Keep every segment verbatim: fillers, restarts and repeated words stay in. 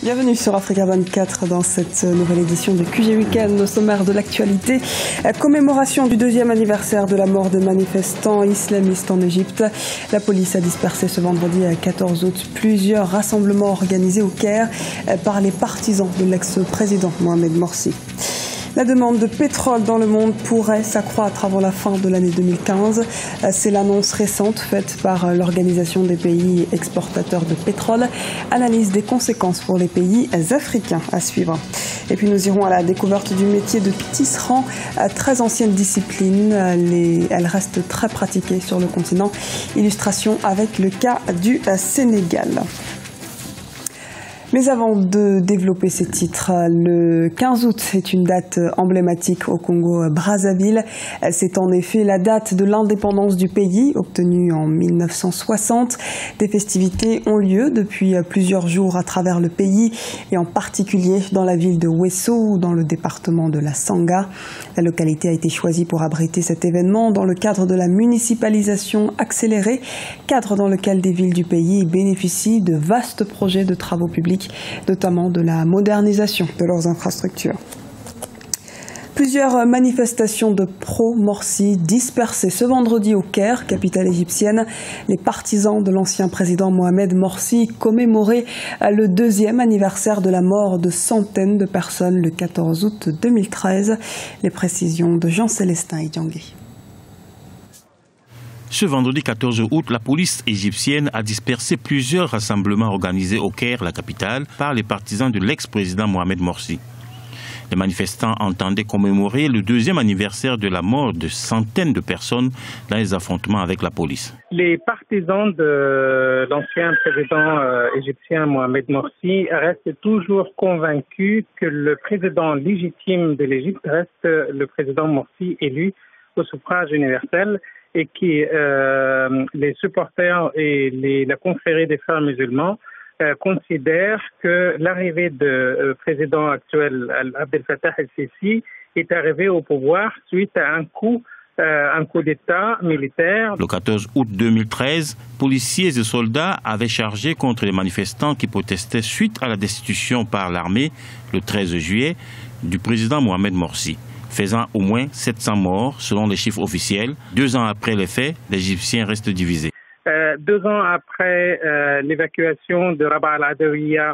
Bienvenue sur Africa vingt-quatre dans cette nouvelle édition du Q G Weekend. Au sommaire de l'actualité, commémoration du deuxième anniversaire de la mort de manifestants islamistes en Égypte. La police a dispersé ce vendredi quatorze août plusieurs rassemblements organisés au Caire par les partisans de l'ex-président Mohamed Morsi. La demande de pétrole dans le monde pourrait s'accroître avant la fin de l'année deux mille quinze. C'est l'annonce récente faite par l'Organisation des pays exportateurs de pétrole. Analyse des conséquences pour les pays africains à suivre. Et puis nous irons à la découverte du métier de tisserand, très ancienne discipline. Les... Elle reste très pratiquée sur le continent. Illustration avec le cas du Sénégal. Mais avant de développer ces titres, le quinze août est une date emblématique au Congo-Brazzaville. C'est en effet la date de l'indépendance du pays, obtenue en mille neuf cent soixante. Des festivités ont lieu depuis plusieurs jours à travers le pays, et en particulier dans la ville de Ouesso, dans le département de la Sanga. La localité a été choisie pour abriter cet événement dans le cadre de la municipalisation accélérée, cadre dans lequel des villes du pays bénéficient de vastes projets de travaux publics, notamment de la modernisation de leurs infrastructures. Plusieurs manifestations de pro-Morsi dispersées ce vendredi au Caire, capitale égyptienne. Les partisans de l'ancien président Mohamed Morsi commémoraient le deuxième anniversaire de la mort de centaines de personnes le quatorze août deux mille treize. Les précisions de Jean-Célestin Idjangé. Ce vendredi quatorze août, la police égyptienne a dispersé plusieurs rassemblements organisés au Caire, la capitale, par les partisans de l'ex-président Mohamed Morsi. Les manifestants entendaient commémorer le deuxième anniversaire de la mort de centaines de personnes dans les affrontements avec la police. Les partisans de l'ancien président euh, égyptien Mohamed Morsi restent toujours convaincus que le président légitime de l'Égypte reste le président Morsi élu au suffrage universel, et qui euh, les supporters et les, la confrérie des frères musulmans euh, considèrent que l'arrivée du euh, président actuel Abdel Fattah el-Sisi est arrivé au pouvoir suite à un coup, euh, un coup d'État militaire. Le quatorze août deux mille treize, policiers et soldats avaient chargé contre les manifestants qui protestaient suite à la destitution par l'armée, le treize juillet, du président Mohamed Morsi, faisant au moins sept cents morts selon les chiffres officiels. Deux ans après les faits, les Égyptiens restent divisés. Euh, deux ans après euh, l'évacuation de Rabaa al-Adawiya,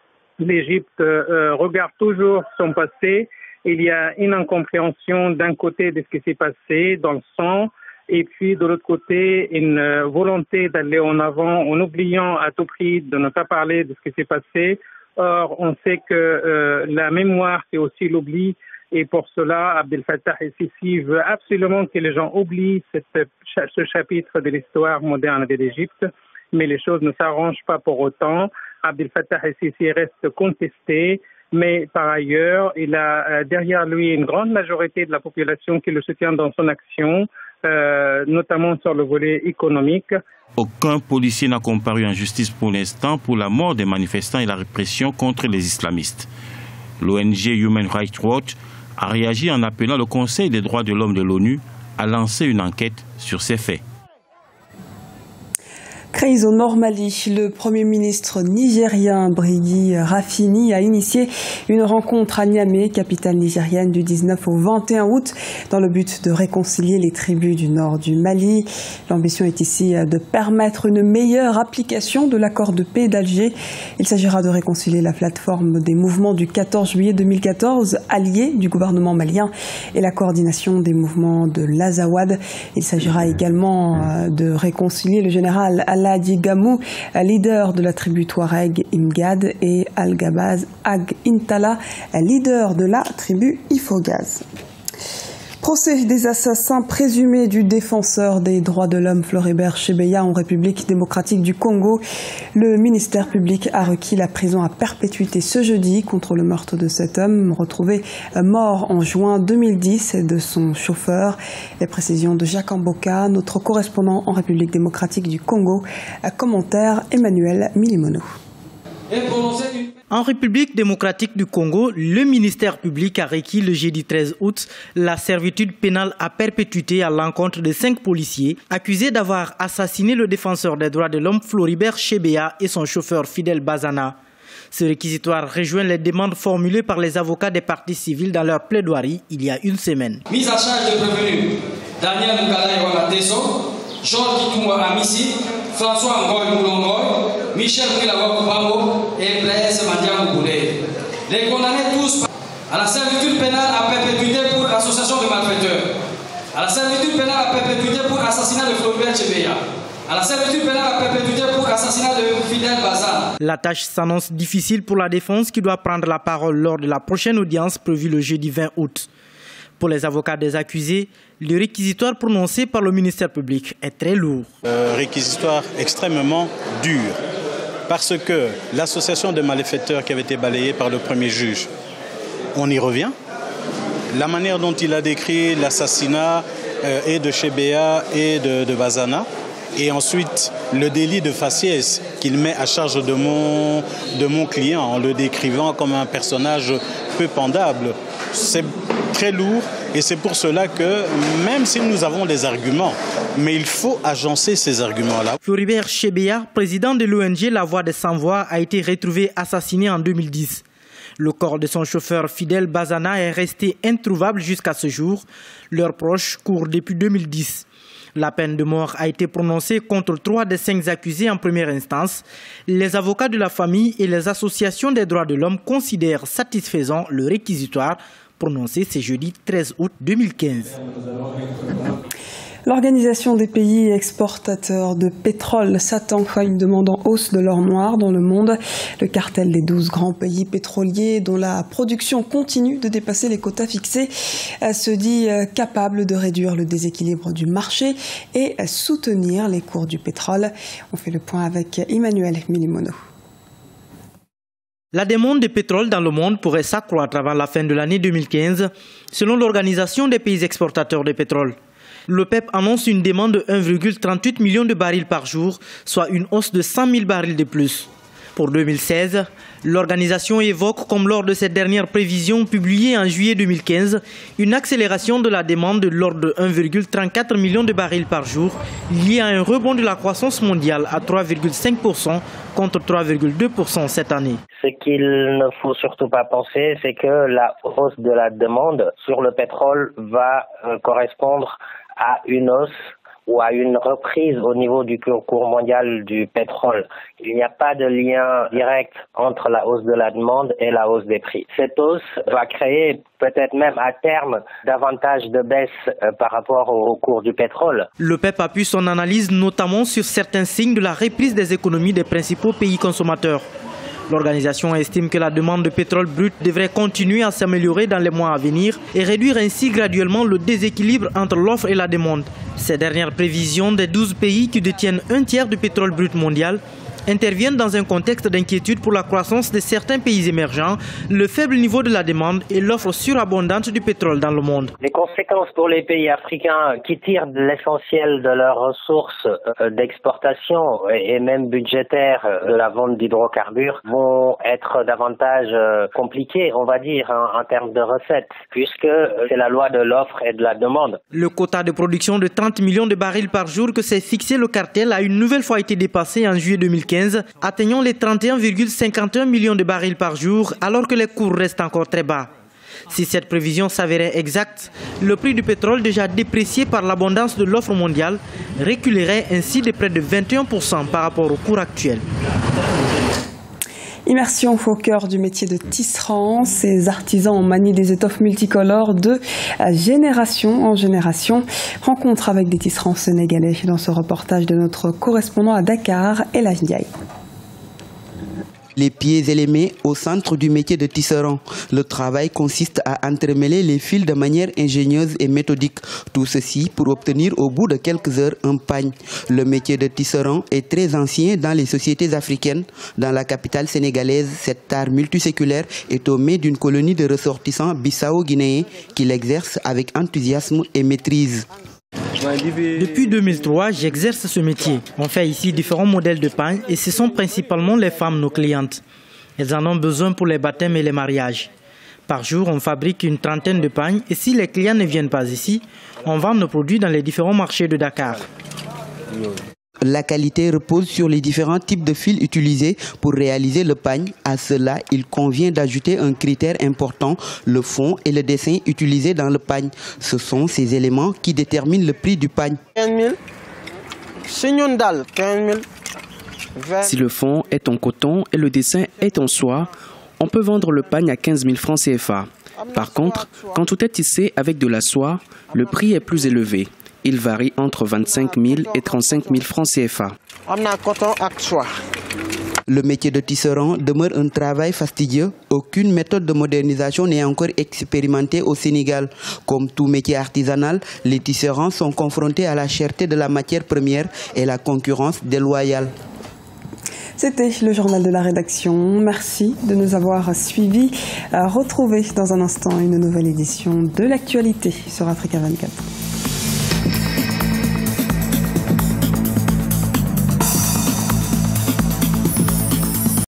l'Égypte euh, regarde toujours son passé. Il y a une incompréhension d'un côté de ce qui s'est passé dans le sang, et puis de l'autre côté une volonté d'aller en avant en oubliant à tout prix de ne pas parler de ce qui s'est passé. Or, on sait que euh, la mémoire, c'est aussi l'oubli. Et pour cela, Abdel Fattah el-Sisi veut absolument que les gens oublient cette, ce chapitre de l'histoire moderne de l'Égypte. Mais les choses ne s'arrangent pas pour autant. Abdel Fattah el-Sisi reste contesté. Mais par ailleurs, il a derrière lui une grande majorité de la population qui le soutient dans son action, euh, notamment sur le volet économique. Aucun policier n'a comparu en justice pour l'instant pour la mort des manifestants et la répression contre les islamistes. L'O N G Human Rights Watch a réagi en appelant le Conseil des droits de l'homme de l'ONU à lancer une enquête sur ces faits. Crise au Nord Mali, le Premier ministre nigérien Brigui Rafini a initié une rencontre à Niamey, capitale nigérienne, du dix-neuf au vingt et un août, dans le but de réconcilier les tribus du nord du Mali. L'ambition est ici de permettre une meilleure application de l'accord de paix d'Alger. Il s'agira de réconcilier la plateforme des mouvements du quatorze juillet deux mille quatorze, alliés du gouvernement malien, et la coordination des mouvements de l'Azawad. Il s'agira également de réconcilier le général Aladi Gamou, leader de la tribu Touareg Imgad, et Al-Gabaz Ag Intala, leader de la tribu Ifogaz. Procès des assassins présumés du défenseur des droits de l'homme Floribert Chebeya en République démocratique du Congo. Le ministère public a requis la prison à perpétuité ce jeudi contre le meurtre de cet homme retrouvé mort en juin deux mille dix et de son chauffeur. Les précisions de Jacques Amboka, notre correspondant en République démocratique du Congo. Commentaire Emmanuel Milimono. En République démocratique du Congo, le ministère public a requis le jeudi treize août la servitude pénale à perpétuité à l'encontre de cinq policiers accusés d'avoir assassiné le défenseur des droits de l'homme Floribert Chebeya et son chauffeur Fidel Bazana. Ce réquisitoire rejoint les demandes formulées par les avocats des parties civiles dans leur plaidoirie il y a une semaine. Mise en charge de prévenus Daniel Mugala Iwana Teso, Georges Kitumwa Amissi, François Ngoy Moulongoy, Michel Mouilawa Koubamo et Blaise Mandia Mouboulé. Les condamnés tous à la servitude pénale à perpétuité pour association de malfaiteurs, à la servitude pénale à perpétuité pour assassinat de Floribert Chebeya, à la servitude pénale à perpétuité pour assassinat de Fidel Bazan. La tâche s'annonce difficile pour la défense qui doit prendre la parole lors de la prochaine audience prévue le jeudi vingt août. Pour les avocats des accusés, le réquisitoire prononcé par le ministère public est très lourd. Euh, réquisitoire extrêmement dur, parce que l'association de malfaiteurs qui avait été balayée par le premier juge, on y revient. La manière dont il a décrit l'assassinat euh, et de Chebeya et de, de Bazana, et ensuite le délit de faciès qu'il met à charge de mon, de mon client en le décrivant comme un personnage peu pendable, c'est très lourd et c'est pour cela que même si nous avons des arguments, mais il faut agencer ces arguments-là. Floribert Chebeya, président de l'O N G La Voix des Sans-Voix, a été retrouvé assassiné en deux mille dix. Le corps de son chauffeur Fidel Bazana est resté introuvable jusqu'à ce jour. Leurs proches courent depuis deux mille dix. La peine de mort a été prononcée contre trois des cinq accusés en première instance. Les avocats de la famille et les associations des droits de l'homme considèrent satisfaisant le réquisitoire prononcé ce jeudi treize août deux mille quinze. L'Organisation des pays exportateurs de pétrole s'attend à une demande en hausse de l'or noir dans le monde. Le cartel des douze grands pays pétroliers dont la production continue de dépasser les quotas fixés se dit capable de réduire le déséquilibre du marché et soutenir les cours du pétrole. On fait le point avec Emmanuel Milimono. La demande de pétrole dans le monde pourrait s'accroître avant la fin de l'année deux mille quinze, selon l'Organisation des pays exportateurs de pétrole. L'OPEP annonce une demande de un virgule trente-huit million de barils par jour, soit une hausse de cent mille barils de plus. Pour deux mille seize, l'organisation évoque, comme lors de cette dernière prévision publiée en juillet deux mille quinze, une accélération de la demande de l'ordre de un virgule trente-quatre million de barils par jour, liée à un rebond de la croissance mondiale à trois virgule cinq pour cent contre trois virgule deux pour cent cette année. Ce qu'il ne faut surtout pas penser, c'est que la hausse de la demande sur le pétrole va euh, correspondre à une hausse ou à une reprise au niveau du cours mondial du pétrole. Il n'y a pas de lien direct entre la hausse de la demande et la hausse des prix. Cette hausse va créer peut-être même à terme davantage de baisse euh, par rapport au, au cours du pétrole. L'OPEP appuie son analyse notamment sur certains signes de la reprise des économies des principaux pays consommateurs. L'organisation estime que la demande de pétrole brut devrait continuer à s'améliorer dans les mois à venir et réduire ainsi graduellement le déséquilibre entre l'offre et la demande. Ces dernières prévisions des douze pays qui détiennent un tiers du pétrole brut mondial interviennent dans un contexte d'inquiétude pour la croissance de certains pays émergents, le faible niveau de la demande et l'offre surabondante du pétrole dans le monde. Les conséquences pour les pays africains qui tirent l'essentiel de leurs ressources d'exportation et même budgétaires de la vente d'hydrocarbures vont être davantage compliquées, on va dire, en termes de recettes, puisque c'est la loi de l'offre et de la demande. Le quota de production de trente millions de barils par jour que s'est fixé le cartel a une nouvelle fois été dépassé en juillet deux mille quinze. Atteignant les trente et un virgule cinquante et un millions de barils par jour, alors que les cours restent encore très bas. Si cette prévision s'avérait exacte, le prix du pétrole déjà déprécié par l'abondance de l'offre mondiale reculerait ainsi de près de vingt et un pour cent par rapport au cours actuel. Immersion au cœur du métier de tisserand. Ces artisans manient des étoffes multicolores de génération en génération. Rencontre avec des tisserands sénégalais dans ce reportage de notre correspondant à Dakar, El Hadj Ndiaye. Les pieds et les mains au centre du métier de tisserand. Le travail consiste à entremêler les fils de manière ingénieuse et méthodique. Tout ceci pour obtenir au bout de quelques heures un pagne. Le métier de tisserand est très ancien dans les sociétés africaines. Dans la capitale sénégalaise, cet art multiséculaire est au mai d'une colonie de ressortissants bissau-guinéens qui l'exercent avec enthousiasme et maîtrise. Depuis deux mille trois, j'exerce ce métier. On fait ici différents modèles de pagnes et ce sont principalement les femmes nos clientes. Elles en ont besoin pour les baptêmes et les mariages. Par jour, on fabrique une trentaine de pagnes et si les clients ne viennent pas ici, on vend nos produits dans les différents marchés de Dakar. La qualité repose sur les différents types de fils utilisés pour réaliser le pagne. À cela, il convient d'ajouter un critère important, le fond et le dessin utilisé dans le pagne. Ce sont ces éléments qui déterminent le prix du pagne. quinze mille. Si le fond est en coton et le dessin est en soie, on peut vendre le pagne à quinze mille francs C F A. Par contre, quand tout est tissé avec de la soie, le prix est plus élevé. Il varie entre vingt-cinq mille et trente-cinq mille francs C F A. Le métier de tisserand demeure un travail fastidieux. Aucune méthode de modernisation n'est encore expérimentée au Sénégal. Comme tout métier artisanal, les tisserands sont confrontés à la cherté de la matière première et la concurrence déloyale. C'était le journal de la rédaction. Merci de nous avoir suivis. Retrouvez dans un instant une nouvelle édition de l'actualité sur Africa vingt-quatre.